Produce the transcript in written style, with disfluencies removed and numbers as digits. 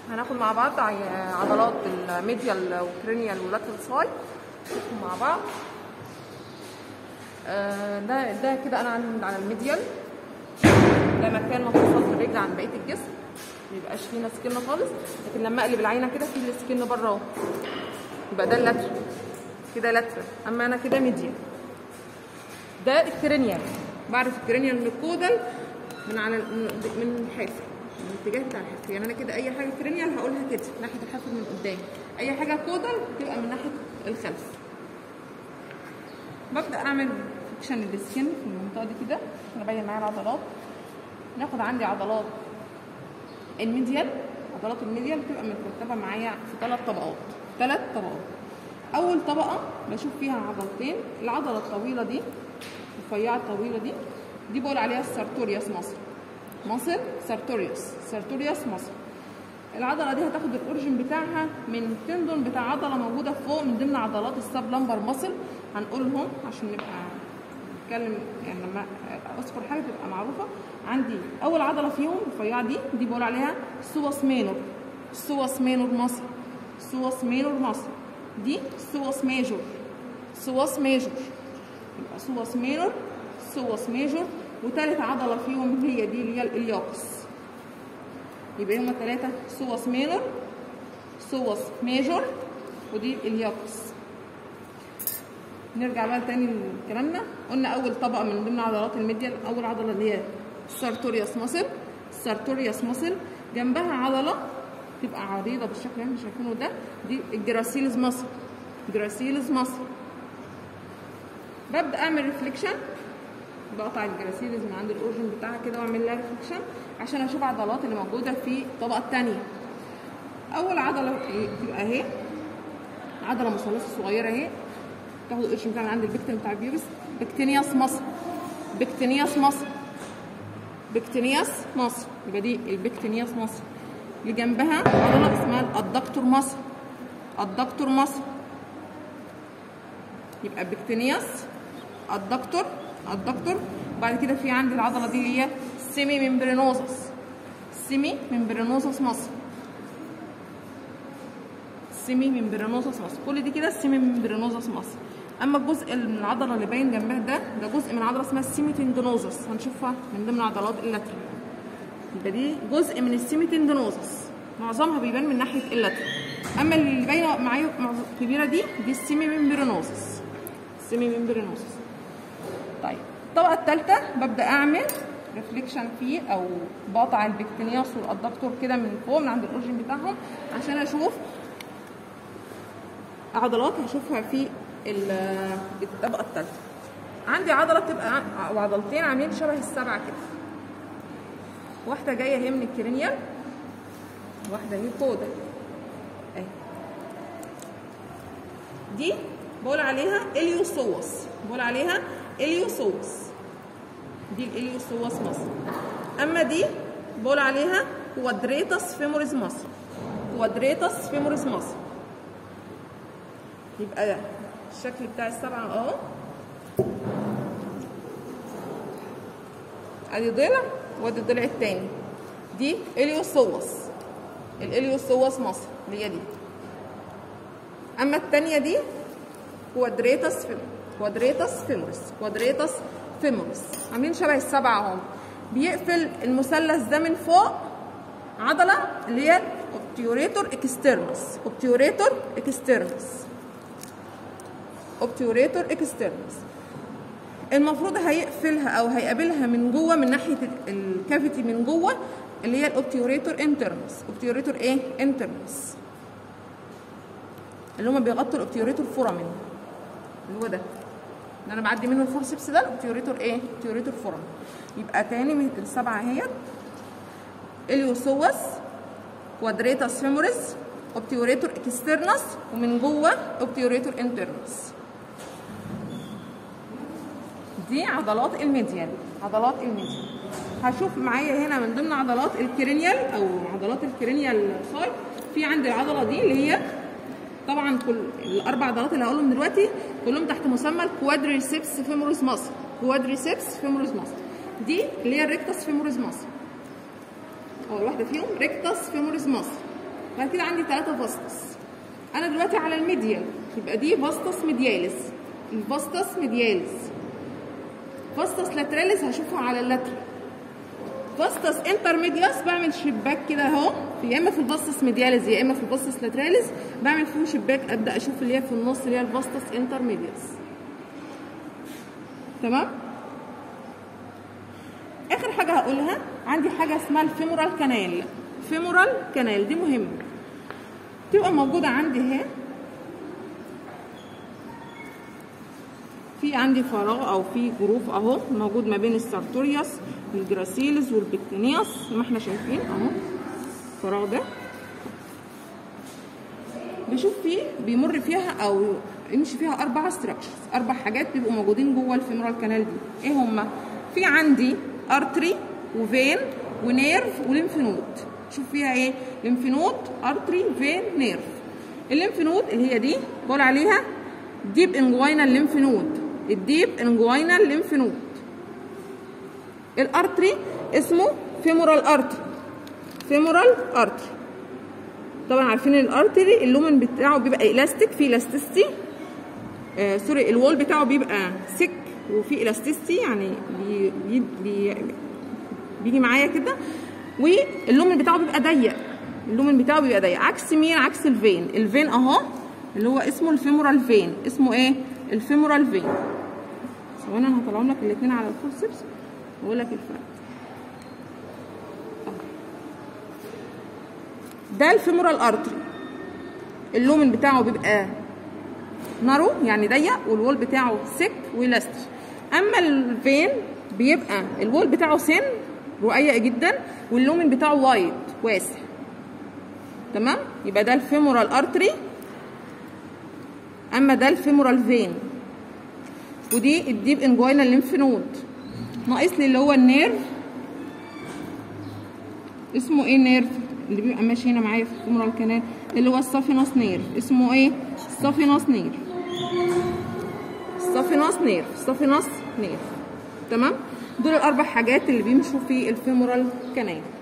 هناخد مع بعض عضلات الميديال والكرينيال واللاترال سايد مع بعض. ده كده انا على الميديال، ده مكان مفصول في الرجل عن بقيه الجسم، ميبقاش فيه سكن خالص، لكن لما اقلب العينه كده في السكن بره اهو، يبقى ده اللاترال كده لاترال، اما انا كده ميديال. ده الكرينيال، بعرف الكرينيال من الكودل من الحافر، من الاتجاه بتاع الحافر، يعني انا كده اي حاجه كرينيال هقولها كده ناحيه الحافر من قدام، اي حاجه كودل تبقى من ناحيه الخلف. ببدا اعمل فيكشن للسكن في المنطقه دي كده عشان ابين معايا العضلات. ناخد عندي عضلات الميديال، عضلات الميديال بتبقى مترتبه معايا في 3 طبقات. اول طبقه بشوف فيها عضلتين، العضله الطويله دي الرفيعه الطويله دي بقول عليها السارتوريوس ماسل سارتوريوس ماسل. العضله دي هتاخد الاورجن بتاعها من تندون بتاع عضله موجوده فوق من ضمن عضلات السب لامبر ماسل، هنقولهم عشان نبقى نتكلم، يعني لما اذكر حاجه تبقى معروفه. عندي اول عضله فيهم الرفيعه دي بقول عليها سوس مينور ماسل، دي سوس ميجور، يبقى سوس ميجور. وثالث عضله فيهم هي دي اللي هي الالياكس، يبقى هما 3 سوس مينور، سوس ميجور، ودي الالياكس. نرجع بقى تاني لكلامنا، قلنا اول طبقه من ضمن عضلات الميديال اول عضله اللي هي السارتوريوس ماسل، جنبها عضله تبقى عريضه بالشكل اللي احنا شايفينه ده، دي الجراسيلز ماسل. ببدا اعمل ريفليكشن، بقطع الجراسيلز من عند الاورجن بتاعها كده واعمل لها ريفليكشن عشان اشوف العضلات اللي موجوده في الطبقه الثانيه. اول عضله تبقى اهي، عضله مثلثه صغيره اهي، تاخد القرش بتاع من عند البكتين بتاع البيوبس، بكتينياس ماسل، يبقى دي البكتينياس ماسل. اللي جنبها عضله اسمها الدكتور ماسل، يبقى بكتينياس الدكتور. وبعد كده في عندي العضله دي اللي هي سيمي ممبرينوزس ماسل، كل دي كده السيمي ممبرينوزس ماسل. اما الجزء من العضله اللي باين جنبها ده جزء من عضله اسمها السيميتندينوزس، هنشوفها من ضمن عضلات اللاترال، يبقى دي جزء من السيميتندينوزس، معظمها بيبان من ناحيه اللاترال. اما اللي باينه معايا كبيره دي السيمي ممبرينوزس. طيب الطبقه الثالثه ببدا اعمل ريفليكشن فيه، او بقطع البكتينياس والادكتور كده من فوق من عند الاورجن بتاعهم عشان اشوف عضلات هشوفها في الطبقه الثالثه. عندي عضله بتبقى او عضلتين عاملين شبه السبعه كده، واحده جايه اهي من الكرينيال، واحده اهي كودال اهي، دي بقول عليها اليوسوس، دي الاليوسوس ماسل. اما دي بقول عليها كوادريتاس فيموريس ماسل، يبقى الشكل بتاع السبعه اهو، ادي ضلع وادي الضلع التاني، دي الاليوسوس ماسل اللي هي دي. اما التانيه دي كوادريتاس فيموريس، عاملين شبه السبعه اهو. بيقفل المثلث ده من فوق عضله اللي هي اوبتيوريتور اكسترنس، المفروض هيقفلها او هيقابلها من جوه من ناحيه الكافيتي من جوه اللي هي الاوبتيوريتور انترنس، اللي هما بيغطوا الاوبتيوريتور فورامين، اللي هو ده اللي انا بعدي منه الفورسبس ده الاوبتيوريتور فورامين. يبقى تاني من السبعه اهيت اليوسوس، كوادريتاس فيموريس، اوبتيوريتور اكسترنس، ومن جوه اوبتيوريتور انترنس. دي عضلات الميديال. هشوف معايا هنا من ضمن عضلات الكرينيال او عضلات الكرينيال سايد، في عندي العضله دي اللي هي طبعا كل الاربع عضلات اللي هقولهم دلوقتي كلهم تحت مسمى الكوادريسبس فيموريس ماسل، دي اللي هي الريكتاس فيموريس ماسل، اول واحده فيهم ريكتاس فيموريس ماسل، بعد كده عندي 3 فاستس. انا دلوقتي على الميديال، يبقى دي فاستس ميدياليس، الفاستس ميدياليس. فاستس لاتراليس هشوفها على اللاترال. فاستس انترميدياس بعمل شباك كده اهو، يا اما في الفاستس ميدياليس يا اما في الفاستس لاتراليس، بعمل فيهم شباك ابدا اشوف اللي هي في النص اللي هي الفاستس انترميدياس. تمام؟ اخر حاجه هقولها عندي حاجه اسمها الفيمورال كانال. فيمورال كانال دي مهمه، تبقى موجوده عندي اهي، في عندي فراغ او في جروف اهو موجود ما بين السارتوريوس والجراسيلس والبكتينياس زي ما احنا شايفين اهو. الفراغ ده بشوف فيه بيمر فيها او يمشي فيها 4 ستراكشرز، 4 حاجات بيبقوا موجودين جوه الفيمورال كانال دي. ايه هما؟ في عندي ارتري وفين ونيرف وليمف نود. شوف فيها ايه؟ ليمف نود، ارتري، فين، نيرف. الليمف نود اللي هي دي بقول عليها ديب انجوينال ليمف نود، الديب انجوينال ليمف نود. الارتري اسمه فيمورال ارتري، فيمورال ارتري. طبعا عارفين الارتري اللومن بتاعه بيبقى الاستيك، فيه الاستيستي، سوري الوول بتاعه بيبقى سك وفيه الاستيستي، يعني بيجي معايا كده، واللومن بتاعه بيبقى ضيق، اللومن بتاعه بيبقى ضيق. عكس مين؟ عكس الفين. الفين اهو اللي هو اسمه الفيمورال فين، اسمه ايه؟ الفيمورال فين. ثواني انا هطلعهم لك الاثنين على الفورسبس واقول لك الفرق. ده الفيمورال ارتري، اللومن بتاعه بيبقى نارو يعني ضيق، والوول بتاعه سك ولاستيك. اما الفين بيبقى الوول بتاعه سن رقيق جدا، واللومن بتاعه وايد واسع. تمام؟ يبقى ده الفيمورال ارتري، اما ده الفيمورال فين، ودي الديب انجوينال ليمف نود. ناقص لي اللي هو النيرف، اسمه ايه النيرف اللي بيبقى ماشي هنا معايا في الفيمورال كانال؟ اللي هو السافينوس نيرف. اسمه ايه؟ السافينوس نيرف، السافينوس نيرف، السافينوس نيرف. تمام؟ دول ال4 حاجات اللي بيمشوا في الفيمورال كانال.